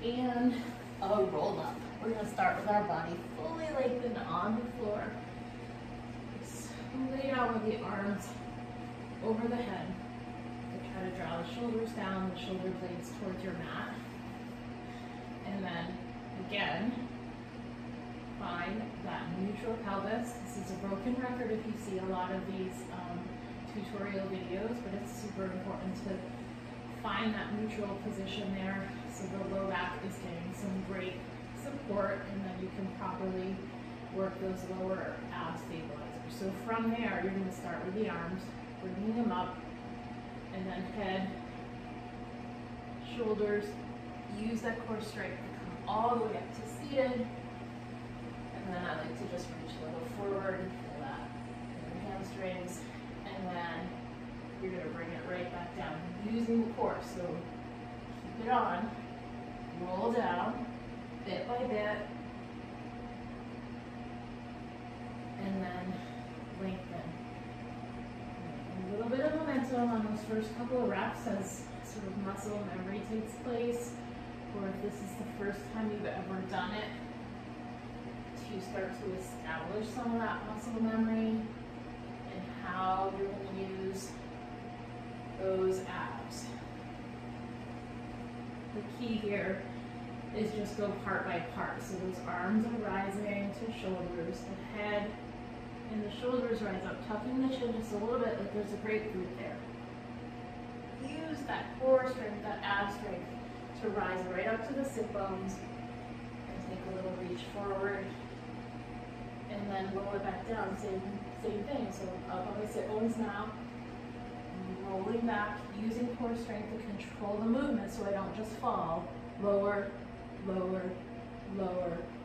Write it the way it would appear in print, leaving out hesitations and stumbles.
and a roll up. We're gonna start with our body fully lengthened on the floor. Just lay down with the arms over the head. So try to draw the shoulders down, the shoulder blades towards your mat. And then again, find that neutral pelvis. This is a broken record if you see a lot of these tutorial videos, but it's super important to find that neutral position there so the low back is getting some great support, and then you can properly work those lower ab stabilizers. So from there, you're going to start with the arms, bringing them up, and then head, shoulders, use that core strength to come all the way up to seated. And then I like to just reach a little forward, feel that in your hamstrings, and then you're going to bring it right back down using the core. So keep it on, roll down, bit by bit, and then lengthen. A little bit of momentum on those first couple of reps as sort of muscle memory takes place, or if this is the first time you've ever done it, to start to establish some of that muscle memory and how you're going to use those abs. The key here is just go part by part. So those arms are rising to shoulders, the head and the shoulders rise up, tucking the chin just a little bit like there's a grapefruit there. Use that core strength, that ab strength to rise right up to the sit bones and take a little reach forward. And then roll it back down, same thing. So up on the sit bones now, rolling back, using core strength to control the movement so I don't just fall. Lower, lower, lower,